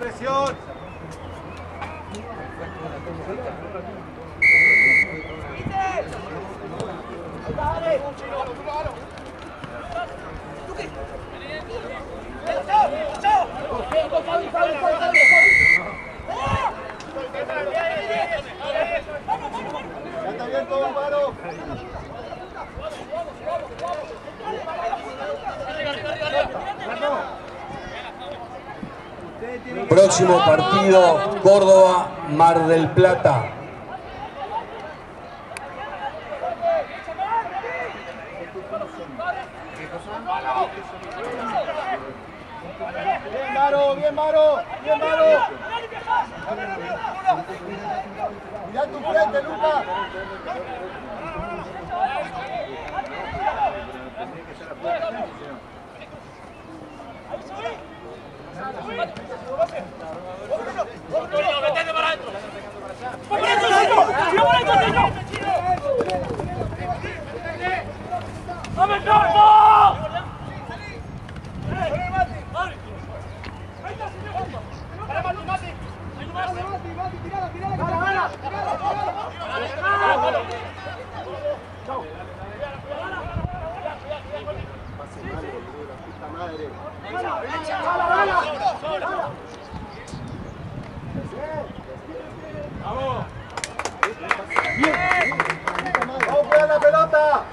presión. Ya está bien todo, Álvaro. Próximo partido, Córdoba, Mar del Plata. Bien, Maro, bien, Maro, bien, Maro. Mirá tu frente, Luca. ¡Vamos, cuidar la pelota!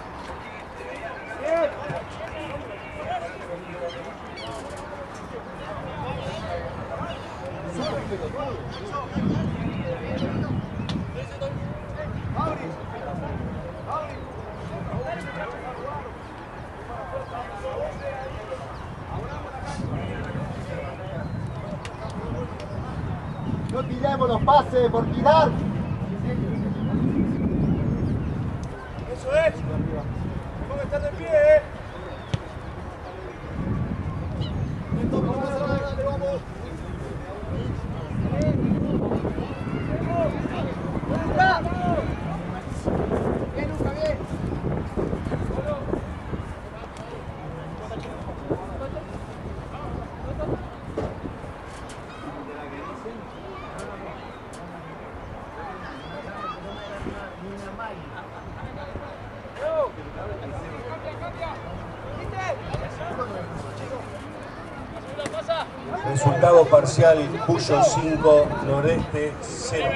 No tiremos los pases por tirar. Eso es. Tengo que estar de pie, Vamos. Bien, Luca, bien. Resultado parcial, Puyo 5, Nordeste 0.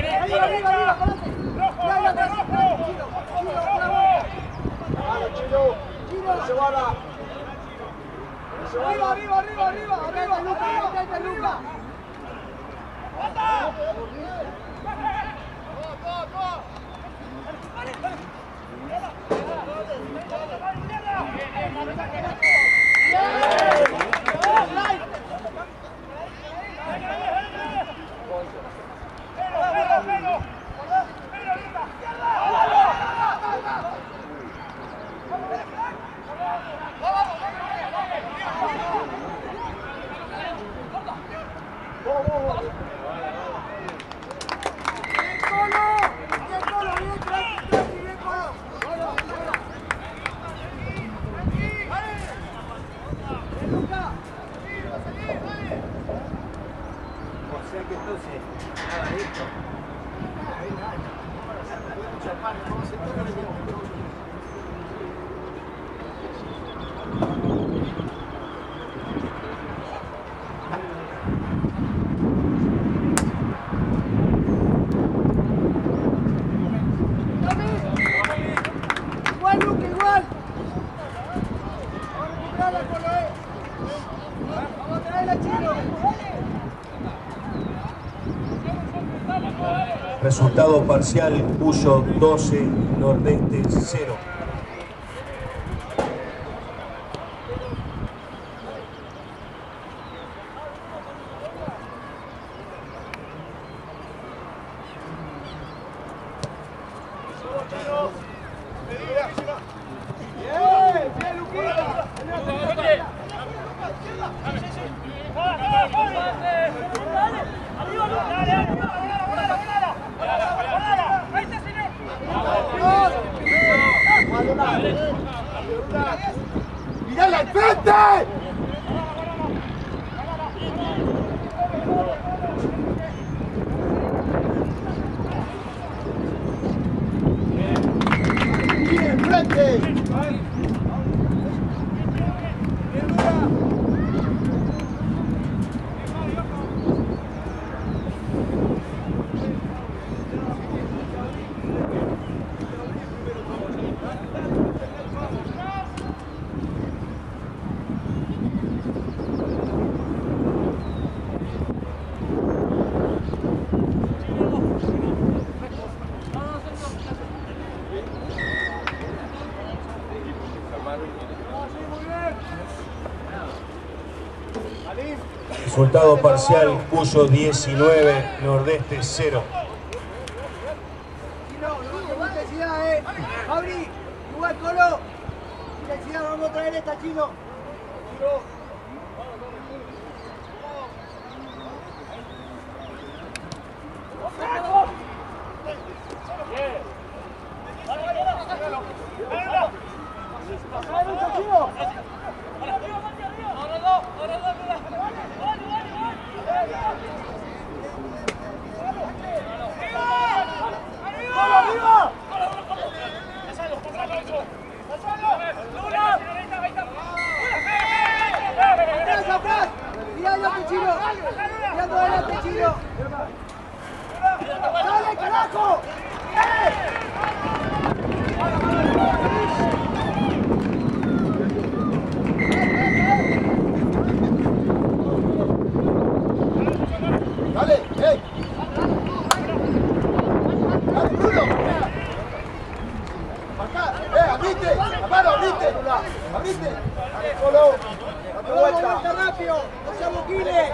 Resultado parcial, Puyo 12, Nordeste 0. ¡Mirala al frente! Resultado parcial: Cuyo 19, Nordeste 0. Intensidad, Fabri, igual Colo. Intensidad, vamos a traer esta, Chino. ¡Dale, carajo! ¡Dale! ¡Ey! ¡Dale, Bruno! ¡Acá! ¡Abrite! ¡La mano, abrite! ¡Abrite! ¡Dale, Colo! ¡Date vuelta! ¡Rápido! ¡No seamos giles!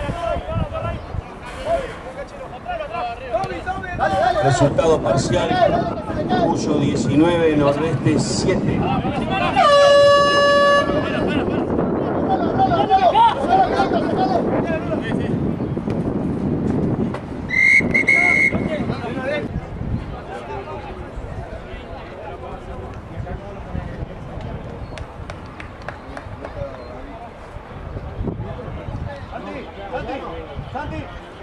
Resultado parcial: Cuyo 19, Nordeste 7. Santi.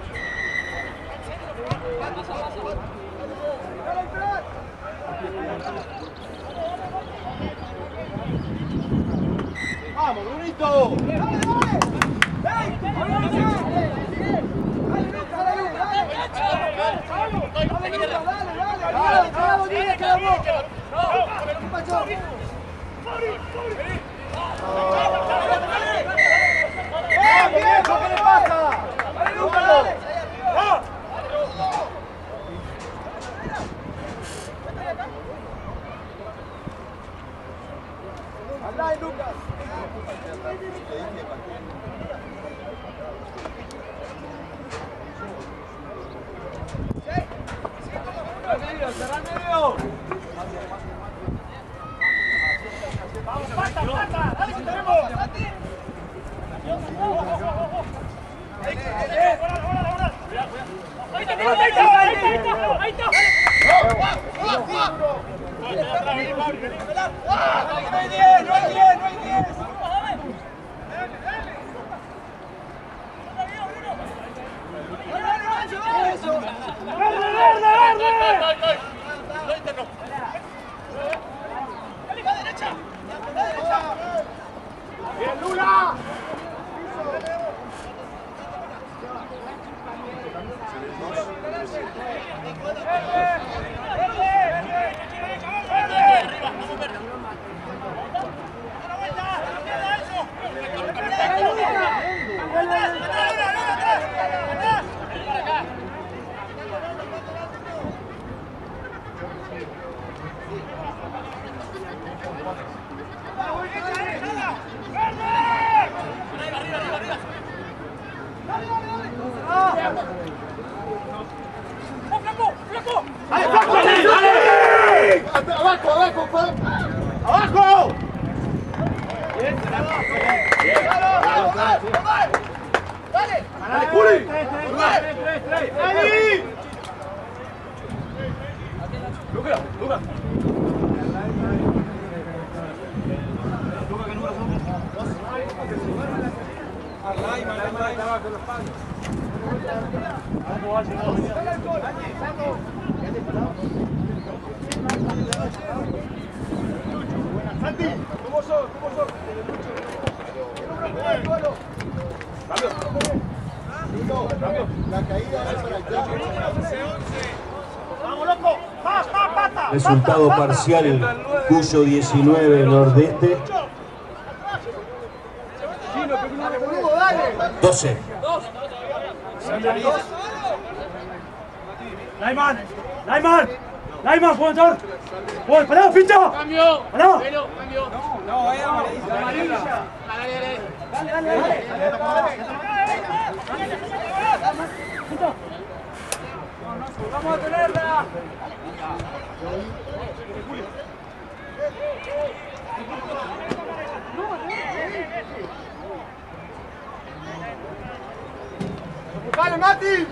¡Vamos, Brunito! ¡Viejo! ¿Qué le pasa? ¡Andá, Lucas! ¡Cerrar medio! ¡Vamos, pata! ¡Dale que tenemos! ¡Ahí está! ¡No hay 10! ¡No hay 10! ¡Bien, Lula! ¡Abajo! ¡Dale! ¡Dale, Juli! ¡Ahí! ¡Luca! ¡Luca! La caída es para allá. ¡Vamos, loco! ¡Pata! Resultado parcial, Cuyo 19, Nordeste 12. Laiman, jugador. ¡Pará, pincha! ¡Cambio! ¡Pará! ¡Cambio! No, es amarilla. Dale. Vamos a tenerla. ¡Dale, Mati!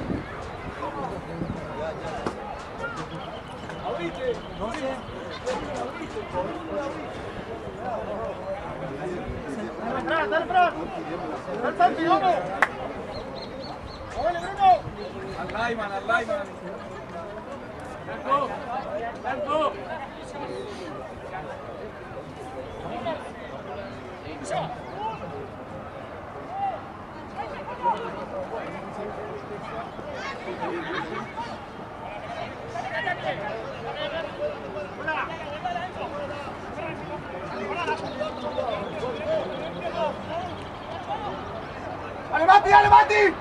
Dale atrás. Dale, Santi, vamos. ¡Dale, Bruno! Al Laiman. ¡Blanco! ¡Dale, Mati!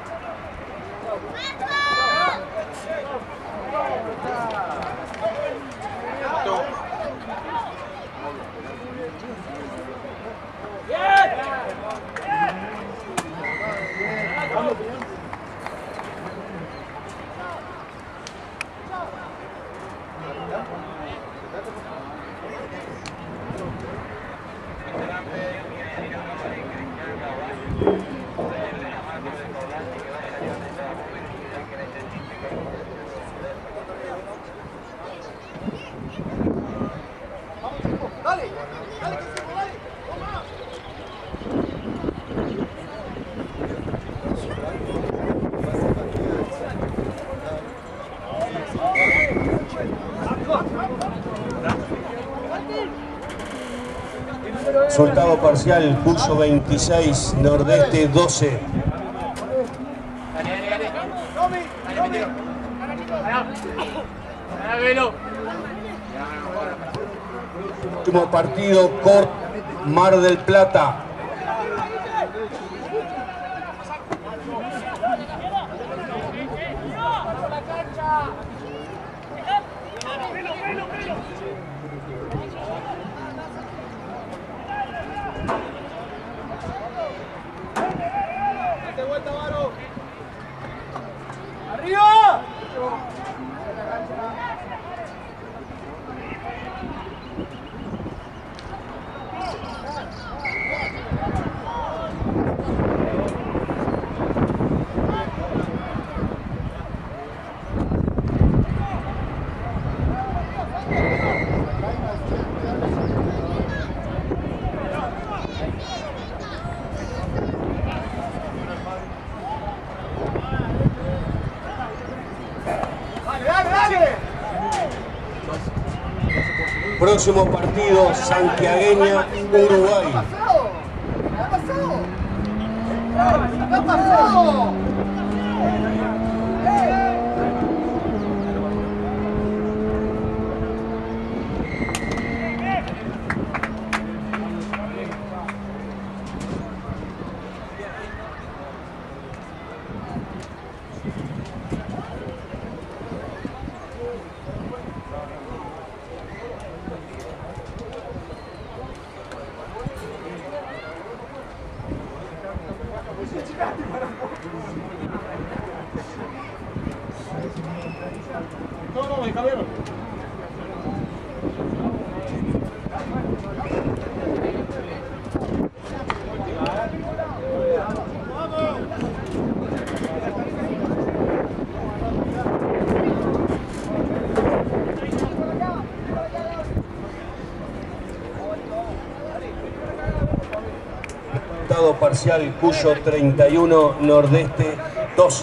Resultado parcial, Cuyo 26, Nordeste 12. Último partido, Cort, Mar del Plata. ¡Arriba! Próximo partido, Santiagueña, Uruguay. ¿Qué pasó? Resultado parcial, Cuyo 31, Nordeste 12.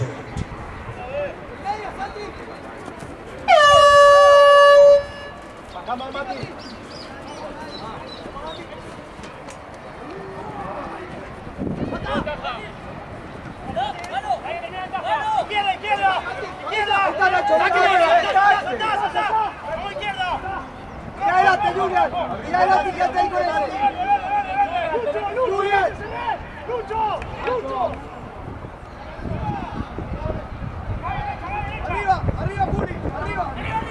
Bajamos, Mati. Julián. Miralo, fíjate ahí con el Julián. ¡Lucho! Arriba, arriba, Juli, arriba.